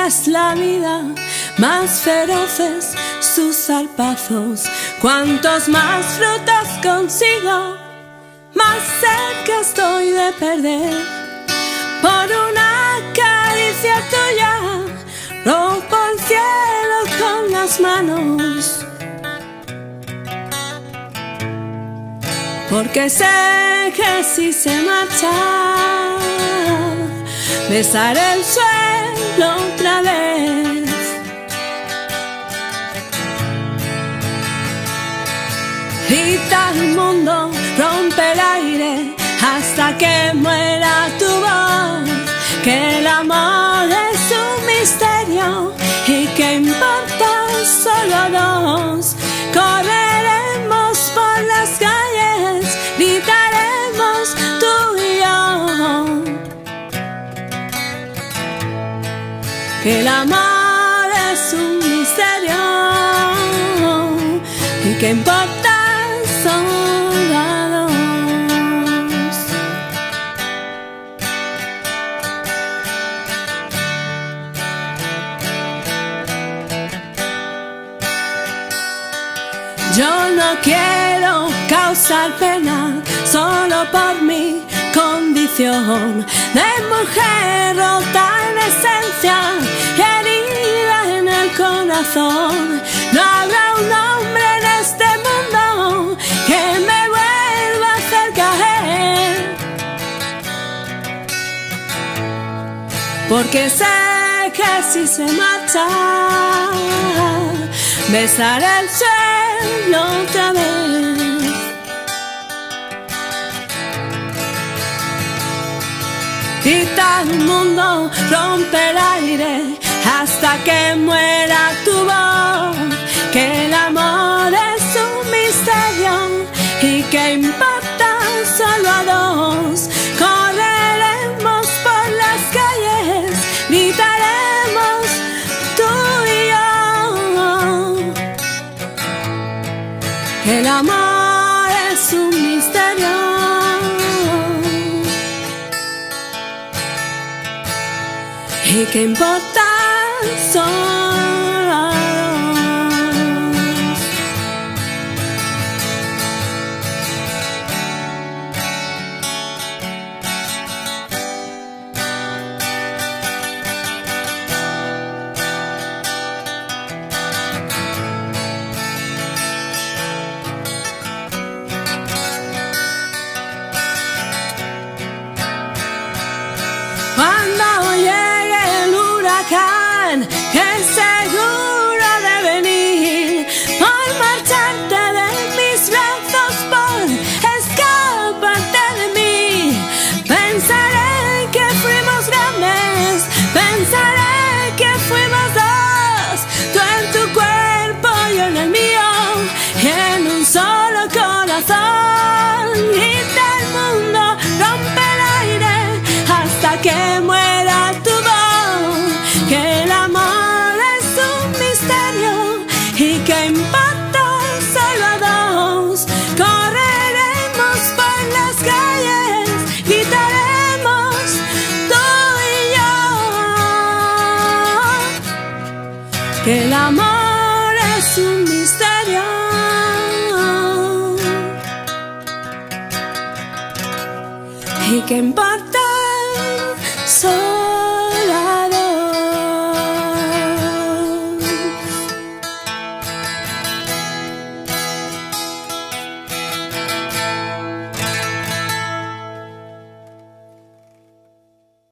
es la vida, más feroces sus zarpazos. Cuantos más frutos consigo, más cerca estoy de perder. Por una caricia tuya rompo el cielo con las manos, porque sé que si se marcha besaré el suelo otra vez. Grita el mundo, rompe el aire hasta que muera tu voz, que el amor es un misterio y que importa solo dos. Correremos por las calles, gritaremos tú y yo, que el amor es un misterio y que importa solo a dos. Yo no quiero causar pena solo por mi condición de mujer rota en esencia y herida en el corazón. No habrá un hombre en este mundo que me vuelva a hacer caer, porque sé que si se marcha besaré el suelo otra vez. Grita el mundo, rompe el aire hasta que muera tu voz, que el amor es un misterio y que importa solo a dos. Correremos por las calles, gritaremos tú y yo, que el amor es un misterio y que importa solo a dos. Cuando llegue el huracán, que es seguro de venir, por marcharte de mis brazos, por escaparte de mí, pensaré que fuimos grandes, pensaré que fuimos dos, tú en tu cuerpo, yo en el mío, y en un solo corazón. Grita el mundo, rompe el aire hasta que muera tu voz, que el amor es un misterio y que importa solo a dos. Correremos por las calles, gritaremos tú y yo, que el amor es un misterio y que importa solo